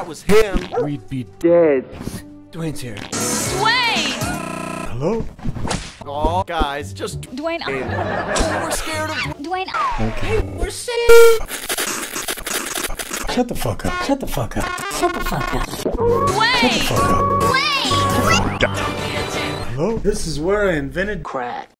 that was him, we'd be dead. Dwayne's here. Dwayne! Hello? Oh, guys, just Dwayne. we're scared of Dwayne. Okay, we're scared. Shut the fuck up. Shut the fuck up. Shut the fuck up. Shut Dwayne! the fuck up. Dwayne! Hello? This is where I invented crack.